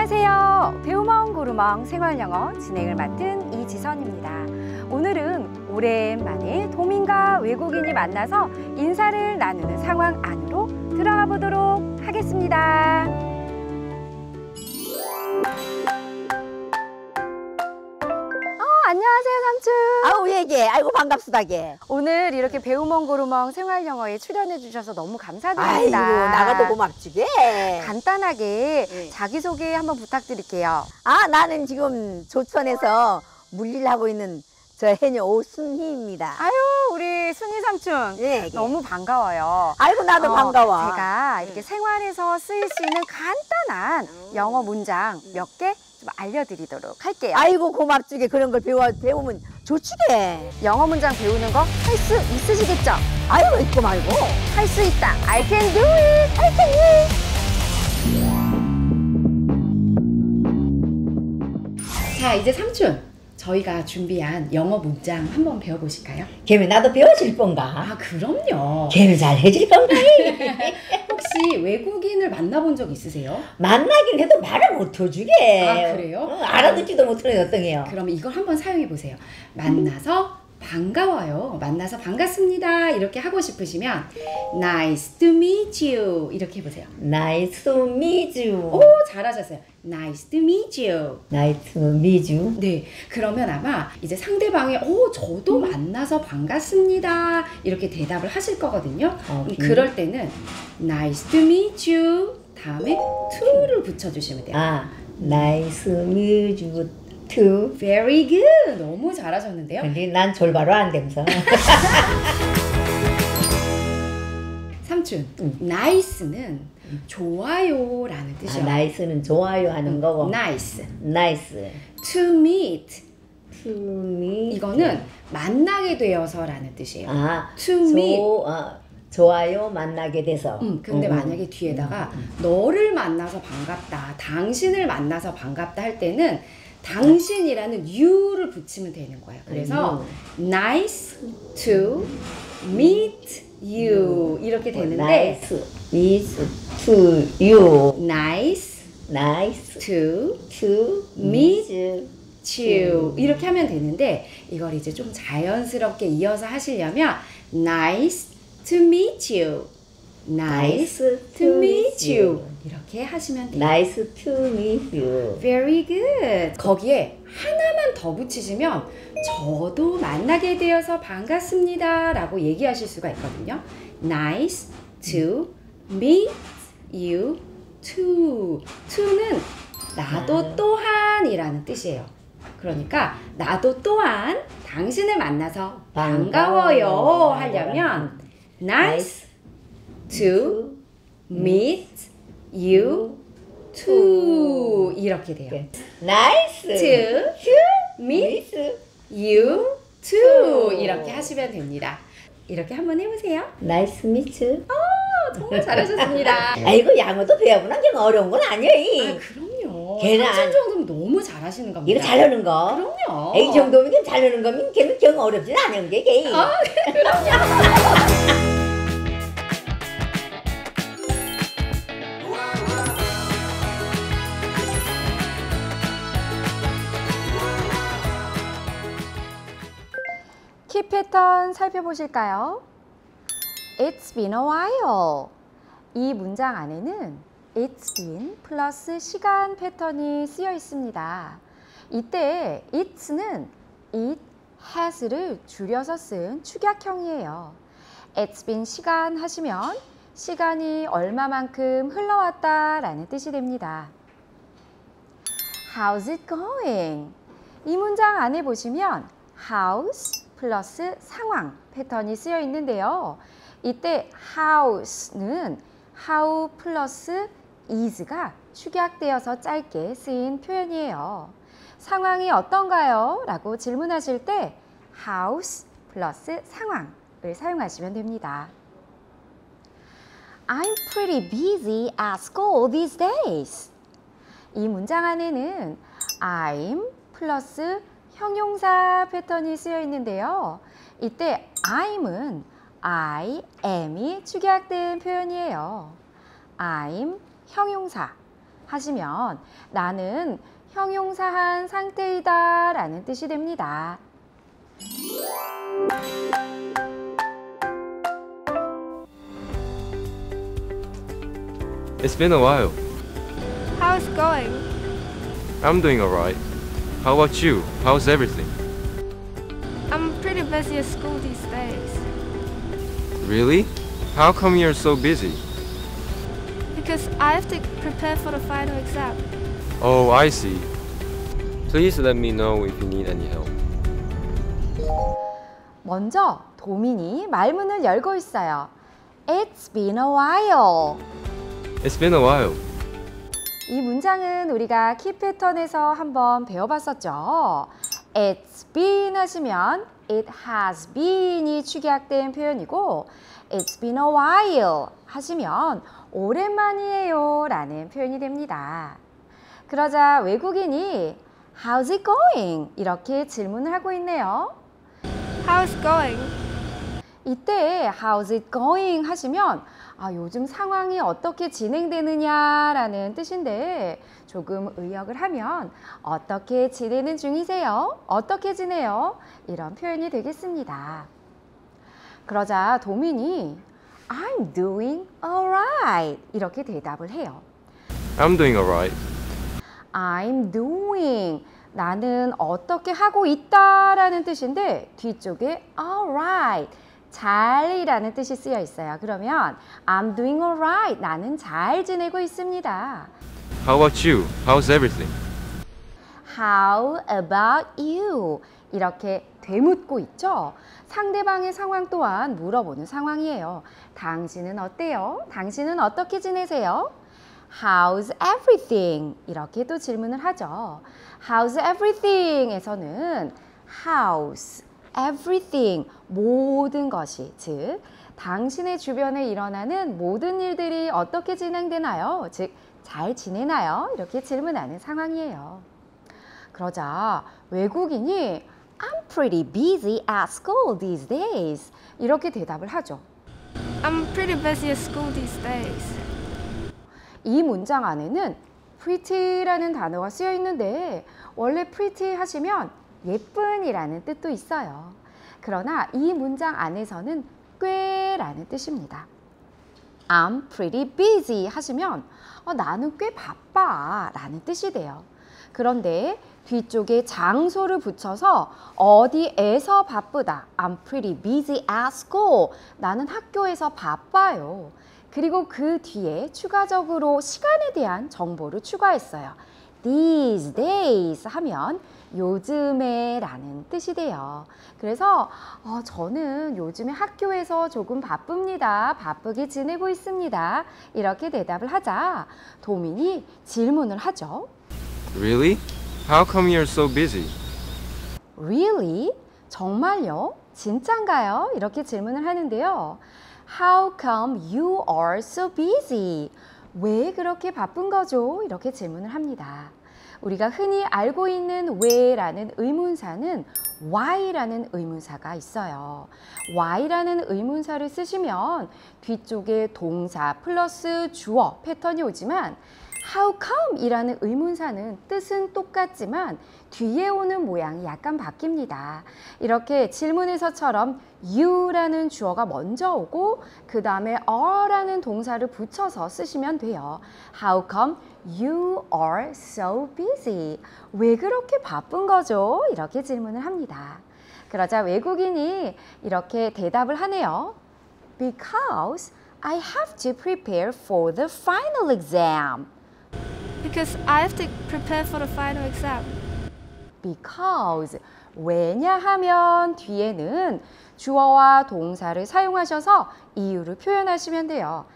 안녕하세요. 배우멍 고루멍 생활영어 진행을 맡은 이지선입니다. 오늘은 오랜만에 도민과 외국인이 만나서 인사를 나누는 상황 안으로 들어가 보도록 하겠습니다. 안녕하세요, 삼촌. 아우, 얘기. 아이고, 반갑수다게. 오늘 이렇게 배우멍 고루멍 생활영어에 출연해 주셔서 너무 감사드립니다. 아이고, 나가도 고맙지게. 간단하게 자기소개 한번 부탁드릴게요. 아, 나는 지금 조천에서 물일 하고 있는 저 해녀 오순희입니다. 아유, 우리 순희 삼촌. 예, 너무 반가워요. 아이고, 나도 반가워. 제가 이렇게 생활에서 쓰일 수 있는 간단한 영어 문장 몇 개 좀 알려드리도록 할게요. 아이고, 고맙지게. 그런 걸 배우면 좋지게. 영어 문장 배우는 거 할 수 있으시겠죠? 아이고, 있고 말고. 할 수 있다. I can do it. I can do it. 자, 이제 삼촌. 저희가 준비한 영어 문장 한번 배워보실까요? 걔는 나도 배워줄 건가? 아, 그럼요. 걔는 잘 해줄 건가? 혹시 외국인을 만나본 적 있으세요? 만나긴 해도 말을 못 해주게. 아, 그래요? 알아듣지도 못하는 어떤 게요. 그럼 이걸 한번 사용해 보세요. 만나서 반가워요. 만나서 반갑습니다. 이렇게 하고 싶으시면 Nice to meet you. 이렇게 해보세요. Nice to meet you. 오, 잘하셨어요. Nice to meet you. Nice to meet you. 네, 그러면 아마 이제 상대방이 저도 만나서 반갑습니다. 이렇게 대답을 하실 거거든요. 그럴 때는 Nice to meet you 다음에 to를 붙여주시면 돼요. 아, nice to meet you too. Very good. 너무 잘하셨는데요. 근데 난 졸바로 안 되면서. 삼촌, nice는 좋아요라는 뜻이에요. nice는 좋아요 하는 거고. Nice. nice. To meet. to meet. 이거는 만나게 되어서라는 뜻이에요. 아, to meet. 좋아요 만나게 돼서. 근데 만약에 뒤에다가 너를 만나서 반갑다, 당신을 만나서 반갑다 할 때는 당신이라는 you를 붙이면 되는 거예요. 그래서 nice to meet you 이렇게 되는데 nice meet to you. nice nice to meet you 이렇게 하면 되는데 이걸 이제 좀 자연스럽게 이어서 하시려면 nice to meet you, nice to meet you 이렇게 하시면 돼요. nice to meet you. Very good. 거기에 하나만 더 붙이시면 저도 만나게 되어서 반갑습니다 라고 얘기하실 수가 있거든요. Nice to meet you too. to는 나도 또한 이라는 뜻이에요. 그러니까 나도 또한 당신을 만나서 반가워요 하려면 Nice to meet you too 이렇게 돼요. nice to meet you too 이렇게 하시면 됩니다. 이렇게 한번 해보세요. nice meet you. 정말 잘하셨습니다. 아이고, 영어도 배워보는 게 어려운 건 아니에요. 그럼요. 걔는 3점 정도면 너무 잘하시는 겁니다. 이거 잘하는 거. 그럼요. 이 정도면 걔 잘하는 거면 걔는 경 어렵진 않은 게 걔. 그럼요. 키 패턴 살펴보실까요? It's been a while. 이 문장 안에는 It's been 플러스 시간 패턴이 쓰여 있습니다. 이때 it's는 it has를 줄여서 쓴 축약형이에요. It's been 시간 하시면 시간이 얼마만큼 흘러왔다 라는 뜻이 됩니다. How's it going? 이 문장 안에 보시면 how's 플러스 상황 패턴이 쓰여 있는데요. 이때 how's,는 how 플러스 is가 축약되어서 짧게 쓰인 표현이에요. 상황이 어떤가요? 라고 질문하실 때 how's 플러스 상황을 사용하시면 됩니다. I'm pretty busy at school these days. 이 문장 안에는 I'm 플러스 형용사 패턴이 쓰여 있는데요. 이때 I'm은 I am이 축약된 표현이에요. I'm 형용사, 하시면 나는 형용사한 상태이다 라는 뜻이 됩니다. It's been a while. How's it going? I'm doing alright. How about you? How's everything? I'm pretty busy at school these days. Really? How come you're so busy? Because I have to prepare for the final exam. Oh, I see. Please let me know if you need any help. 먼저 도민이 말문을 열고 있어요. It's been a while. It's been a while. 이 문장은 우리가 키 패턴에서 한번 배워봤었죠. It's been 하시면 it has been이 축약된 표현이고 It's been a while 하시면 오랜만이에요 라는 표현이 됩니다. 그러자 외국인이 How's it going? 이렇게 질문을 하고 있네요. How's it going? 이때 How's it going? 하시면 요즘 상황이 어떻게 진행되느냐라는 뜻인데 조금 의역을 하면 어떻게 지내는 중이세요? 어떻게 지내요? 이런 표현이 되겠습니다. 그러자 도민이 I'm doing alright 이렇게 대답을 해요. I'm doing alright. I'm doing 나는 어떻게 하고 있다라는 뜻인데 뒤쪽에 alright 잘이라는 뜻이 쓰여 있어요. 그러면 I'm doing alright 나는 잘 지내고 있습니다. How about you? How's everything? How about you? 이렇게 되묻고 있죠. 상대방의 상황 또한 물어보는 상황이에요. 당신은 어때요? 당신은 어떻게 지내세요? How's everything? 이렇게 또 질문을 하죠. How's everything?에서는 how's everything 모든 것이 즉 당신의 주변에 일어나는 모든 일들이 어떻게 진행되나요? 즉 잘 지내나요? 이렇게 질문하는 상황이에요. 그러자 외국인이 I'm pretty busy at school these days 이렇게 대답을 하죠. I'm pretty busy at school these days. 이 문장 안에는 pretty라는 단어가 쓰여 있는데 원래 pretty 하시면 예쁜이라는 뜻도 있어요. 그러나 이 문장 안에서는 꽤라는 뜻입니다. I'm pretty busy 하시면 나는 꽤 바빠 라는 뜻이 돼요. 그런데 뒤쪽에 장소를 붙여서 어디에서 바쁘다. I'm pretty busy at school. 나는 학교에서 바빠요. 그리고 그 뒤에 추가적으로 시간에 대한 정보를 추가했어요. These days 하면 요즘에 라는 뜻이 돼요. 그래서 저는 요즘에 학교에서 조금 바쁩니다. 바쁘게 지내고 있습니다. 이렇게 대답을 하자 도민이 질문을 하죠. Really? How come you're so busy? Really? 정말요? 진짠가요? 이렇게 질문을 하는데요. How come you are so busy? 왜 그렇게 바쁜 거죠? 이렇게 질문을 합니다. 우리가 흔히 알고 있는 왜라는 의문사는 why라는 의문사가 있어요. why라는 의문사를 쓰시면 뒤쪽에 동사 플러스 주어 패턴이 오지만 How come 이라는 의문사는 뜻은 똑같지만 뒤에 오는 모양이 약간 바뀝니다. 이렇게 질문에서처럼 you라는 주어가 먼저 오고 그 다음에 are라는 동사를 붙여서 쓰시면 돼요. How come you are so busy? 왜 그렇게 바쁜 거죠? 이렇게 질문을 합니다. 그러자 외국인이 이렇게 대답을 하네요. Because I have to prepare for the final exam. Because I have to prepare for the final exam. Because 왜냐하면 뒤에는 주어와 동사를 사용하셔서 이유를 표현하시면 돼요.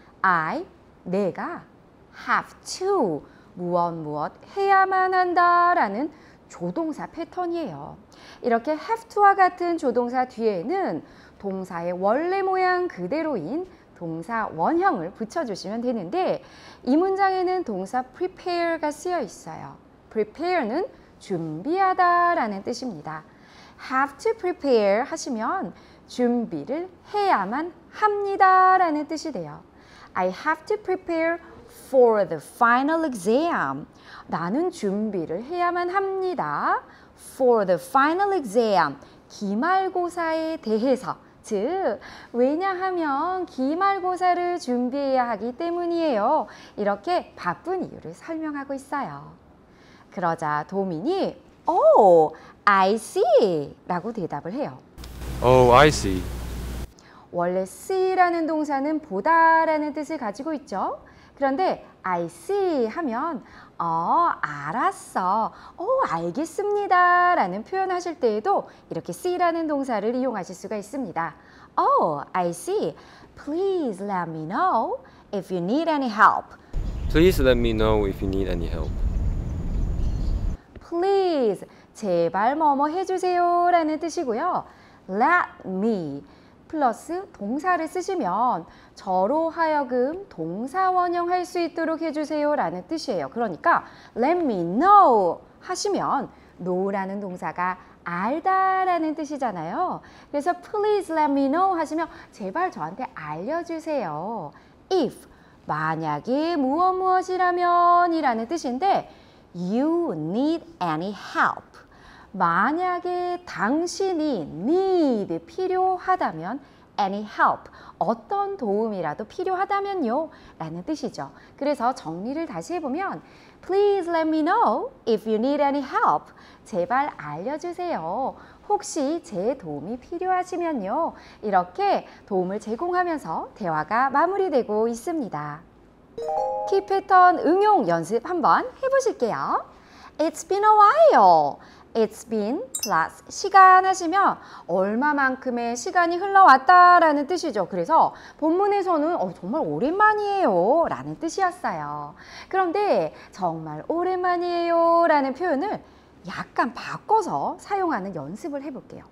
내가 have to 무엇 해야만 한다라는 조동사 패턴이에요. 이렇게 have to와 같은 조동사 뒤에는 동사의 원래 모양 그대로인 동사 원형을 붙여주시면 되는데 이 문장에는 동사 prepare가 쓰여 있어요. prepare는 준비하다 라는 뜻입니다. have to prepare 하시면 준비를 해야만 합니다 라는 뜻이 돼요. I have to prepare for the final exam. 나는 준비를 해야만 합니다. for the final exam. 기말고사에 대해서. 즉, 왜냐하면 기말고사를 준비해야 하기 때문이에요. 이렇게 바쁜 이유를 설명하고 있어요. 그러자 도민이 Oh, I see 라고 대답을 해요. Oh, I see. 원래 see라는 동사는 보다라는 뜻을 가지고 있죠. 그런데 I see 하면 알았어, 알겠습니다 라는 표현하실 때에도 이렇게 see라는 동사를 이용하실 수가 있습니다. Oh, I see. Please let me know if you need any help. Please let me know if you need any help. Please, 제발 뭐뭐 해주세요 라는 뜻이고요. Let me 플러스 동사를 쓰시면 저로 하여금 동사 원형할 수 있도록 해주세요 라는 뜻이에요. 그러니까 let me know 하시면 know라는 동사가 알다 라는 뜻이잖아요. 그래서 please let me know 하시면 제발 저한테 알려주세요. if, 만약에 무엇이라면 이라는 뜻인데 you need any help. 만약에 당신이 need, 필요하다면 any help, 어떤 도움이라도 필요하다면요 라는 뜻이죠. 그래서 정리를 다시 해보면 Please let me know if you need any help. 제발 알려주세요. 혹시 제 도움이 필요하시면요. 이렇게 도움을 제공하면서 대화가 마무리되고 있습니다. 키 패턴 응용 연습 한번 해보실게요. It's been a while. It's been plus 시간 하시면 얼마만큼의 시간이 흘러왔다라는 뜻이죠. 그래서 본문에서는 정말 오랜만이에요 라는 뜻이었어요. 그런데 정말 오랜만이에요 라는 표현을 약간 바꿔서 사용하는 연습을 해볼게요.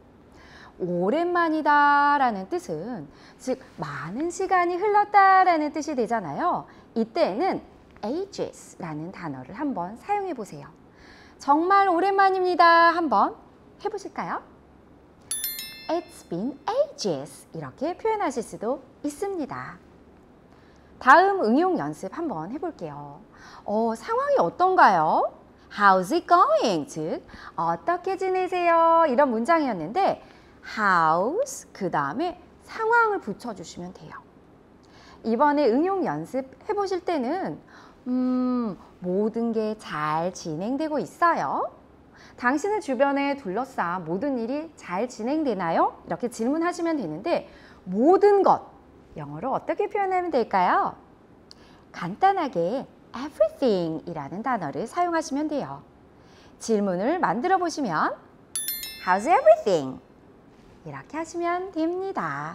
오랜만이다 라는 뜻은 즉 많은 시간이 흘렀다라는 뜻이 되잖아요. 이때는 ages 라는 단어를 한번 사용해 보세요. 정말 오랜만입니다. 한번 해보실까요? It's been ages 이렇게 표현하실 수도 있습니다. 다음 응용 연습 한번 해볼게요. 상황이 어떤가요? How's it going? 즉 어떻게 지내세요? 이런 문장이었는데 How's 그 다음에 상황을 붙여주시면 돼요. 이번에 응용 연습 해보실 때는 모든 게 잘 진행되고 있어요? 당신의 주변에 둘러싼 모든 일이 잘 진행되나요? 이렇게 질문하시면 되는데 모든 것, 영어로 어떻게 표현하면 될까요? 간단하게 everything 이라는 단어를 사용하시면 돼요. 질문을 만들어 보시면 How's everything? 이렇게 하시면 됩니다.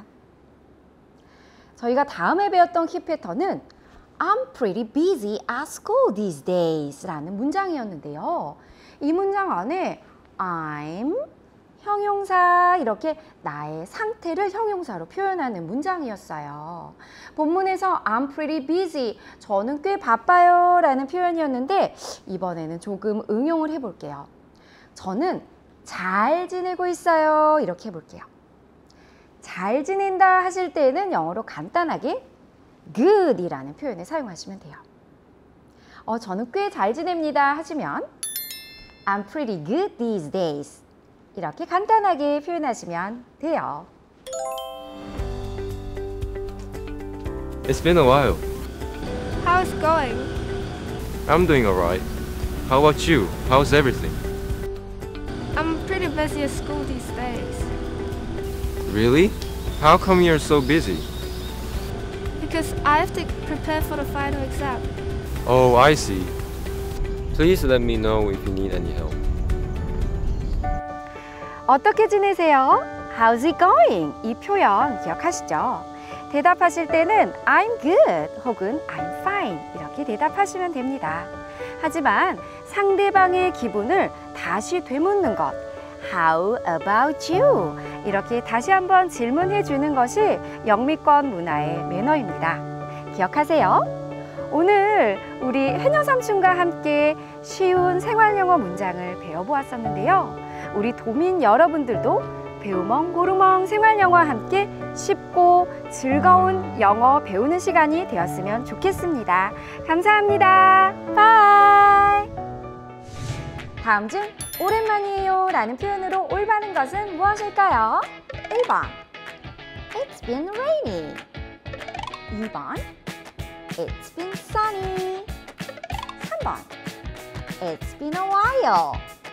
저희가 다음에 배웠던 키 패턴은 I'm pretty busy at school these days 라는 문장이었는데요. 이 문장 안에 I'm, 형용사 이렇게 나의 상태를 형용사로 표현하는 문장이었어요. 본문에서 I'm pretty busy, 저는 꽤 바빠요 라는 표현이었는데 이번에는 조금 응용을 해볼게요. 저는 잘 지내고 있어요 이렇게 해볼게요. 잘 지낸다 하실 때는 영어로 간단하게 good 이라는 표현을 사용하시면 돼요. 저는 꽤 잘 지냅니다 하시면 I'm pretty good these days 이렇게 간단하게 표현하시면 돼요. It's been a while. How's it going? I'm doing alright. How about you? How's everything? I'm pretty busy at school these days. Really? How come you're so busy? Because I have to prepare for the final exam. Oh, I see. Please let me know if you need any help. 어떻게 지내세요? How's it going? 이 표현 기억하시죠? 대답하실 때는 I'm good 혹은 I'm fine 이렇게 대답하시면 됩니다. 하지만 상대방의 기분을 다시 되묻는 것 How about you? 이렇게 다시 한번 질문해 주는 것이 영미권 문화의 매너입니다. 기억하세요? 오늘 우리 해녀삼촌과 함께 쉬운 생활영어 문장을 배워보았었는데요. 우리 도민 여러분들도 배우멍 고루멍 생활영어와 함께 쉽고 즐거운 영어 배우는 시간이 되었으면 좋겠습니다. 감사합니다. 바이. 다음 중 오랜만이에요 라는 표현으로 올바른 것은 무엇일까요? 1번 It's been rainy. 2번 It's been sunny. 3번 It's been a while.